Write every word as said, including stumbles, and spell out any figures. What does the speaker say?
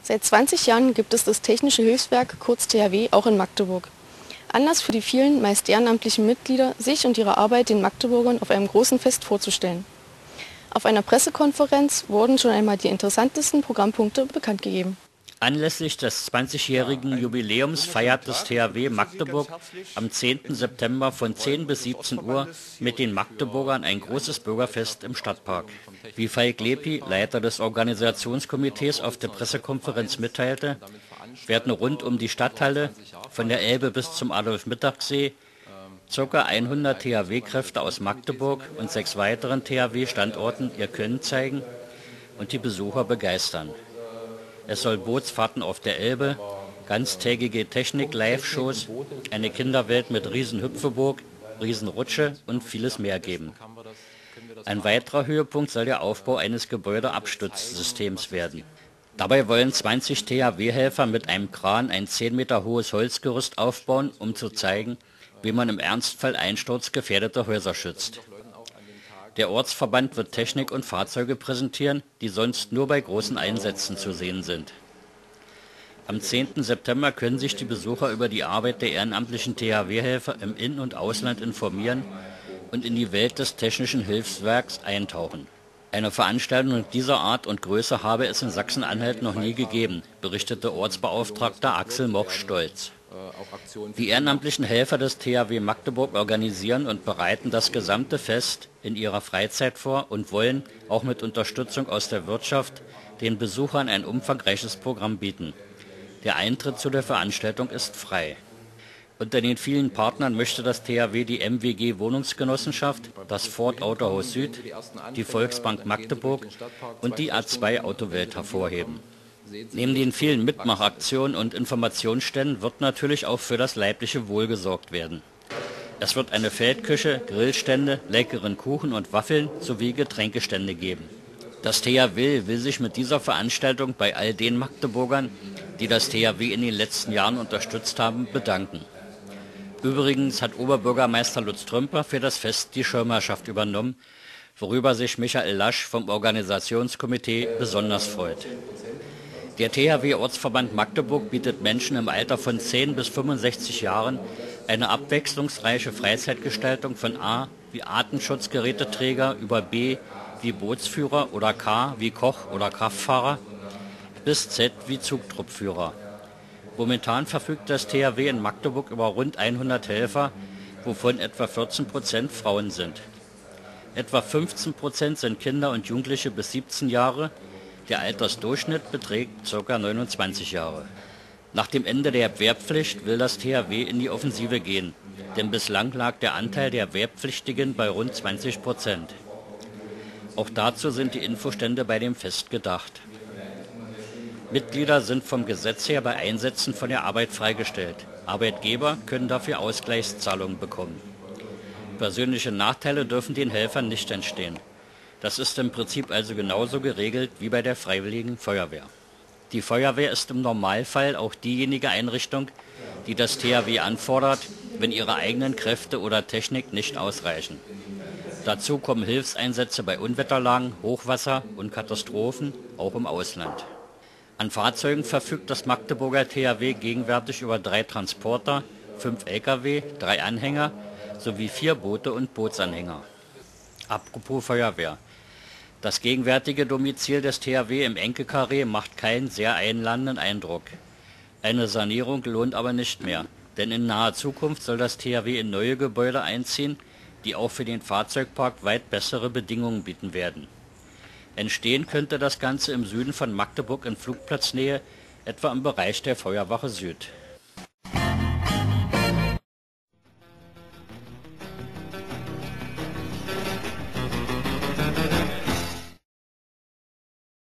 Seit zwanzig Jahren gibt es das Technische Hilfswerk, kurz T H W, auch in Magdeburg. Anlass für die vielen, meist ehrenamtlichen Mitglieder, sich und ihre Arbeit den Magdeburgern auf einem großen Fest vorzustellen. Auf einer Pressekonferenz wurden schon einmal die interessantesten Programmpunkte bekannt gegeben. Anlässlich des zwanzigjährigen Jubiläums feiert das T H W Magdeburg am zehnten September von zehn bis siebzehn Uhr mit den Magdeburgern ein großes Bürgerfest im Stadtpark. Wie Falk Lepi, Leiter des Organisationskomitees, auf der Pressekonferenz mitteilte, werden rund um die Stadthalle, von der Elbe bis zum Adolf-Mittag-See, ca. hundert T H W-Kräfte aus Magdeburg und sechs weiteren T H W-Standorten ihr Können zeigen und die Besucher begeistern. Es soll Bootsfahrten auf der Elbe, ganztägige Technik-Live-Shows, eine Kinderwelt mit Riesenhüpfeburg, Riesenrutsche und vieles mehr geben. Ein weiterer Höhepunkt soll der Aufbau eines Gebäudeabstutzsystems werden. Dabei wollen zwanzig T H W-Helfer mit einem Kran ein zehn Meter hohes Holzgerüst aufbauen, um zu zeigen, wie man im Ernstfall einsturzgefährdete Häuser schützt. Der Ortsverband wird Technik und Fahrzeuge präsentieren, die sonst nur bei großen Einsätzen zu sehen sind. Am zehnten September können sich die Besucher über die Arbeit der ehrenamtlichen T H W-Helfer im In- und Ausland informieren und in die Welt des Technischen Hilfswerks eintauchen. Eine Veranstaltung dieser Art und Größe habe es in Sachsen-Anhalt noch nie gegeben, berichtete Ortsbeauftragter Axel Moch stolz. Die ehrenamtlichen Helfer des T H W Magdeburg organisieren und bereiten das gesamte Fest in ihrer Freizeit vor und wollen, auch mit Unterstützung aus der Wirtschaft, den Besuchern ein umfangreiches Programm bieten. Der Eintritt zu der Veranstaltung ist frei. Unter den vielen Partnern möchte das T H W die M W G Wohnungsgenossenschaft, das Ford Autohaus Süd, die Volksbank Magdeburg und die A zwei Autowelt hervorheben. Neben den vielen Mitmachaktionen und Informationsständen wird natürlich auch für das leibliche Wohl gesorgt werden. Es wird eine Feldküche, Grillstände, leckeren Kuchen und Waffeln sowie Getränkestände geben. Das T H W will sich mit dieser Veranstaltung bei all den Magdeburgern, die das T H W in den letzten Jahren unterstützt haben, bedanken. Übrigens hat Oberbürgermeister Lutz Trümper für das Fest die Schirmherrschaft übernommen, worüber sich Michael Lasch vom Organisationskomitee besonders freut. Der T H W-Ortsverband Magdeburg bietet Menschen im Alter von zehn bis fünfundsechzig Jahren eine abwechslungsreiche Freizeitgestaltung von A wie Atemschutzgeräteträger über B wie Bootsführer oder K wie Koch oder Kraftfahrer bis Z wie Zugtruppführer. Momentan verfügt das T H W in Magdeburg über rund hundert Helfer, wovon etwa vierzehn Prozent Frauen sind. Etwa fünfzehn Prozent sind Kinder und Jugendliche bis siebzehn Jahre. Der Altersdurchschnitt beträgt ca. neunundzwanzig Jahre. Nach dem Ende der Wehrpflicht will das T H W in die Offensive gehen, denn bislang lag der Anteil der Wehrpflichtigen bei rund zwanzig Prozent. Auch dazu sind die Infostände bei dem Fest gedacht. Mitglieder sind vom Gesetz her bei Einsätzen von der Arbeit freigestellt. Arbeitgeber können dafür Ausgleichszahlungen bekommen. Persönliche Nachteile dürfen den Helfern nicht entstehen. Das ist im Prinzip also genauso geregelt wie bei der Freiwilligen Feuerwehr. Die Feuerwehr ist im Normalfall auch diejenige Einrichtung, die das T H W anfordert, wenn ihre eigenen Kräfte oder Technik nicht ausreichen. Dazu kommen Hilfseinsätze bei Unwetterlagen, Hochwasser und Katastrophen, auch im Ausland. An Fahrzeugen verfügt das Magdeburger T H W gegenwärtig über drei Transporter, fünf L K W, drei Anhänger sowie vier Boote und Bootsanhänger. Apropos Feuerwehr. Das gegenwärtige Domizil des T H W im Enke-Karree macht keinen sehr einladenden Eindruck. Eine Sanierung lohnt aber nicht mehr, denn in naher Zukunft soll das T H W in neue Gebäude einziehen, die auch für den Fahrzeugpark weit bessere Bedingungen bieten werden. Entstehen könnte das Ganze im Süden von Magdeburg in Flugplatznähe, etwa im Bereich der Feuerwache Süd.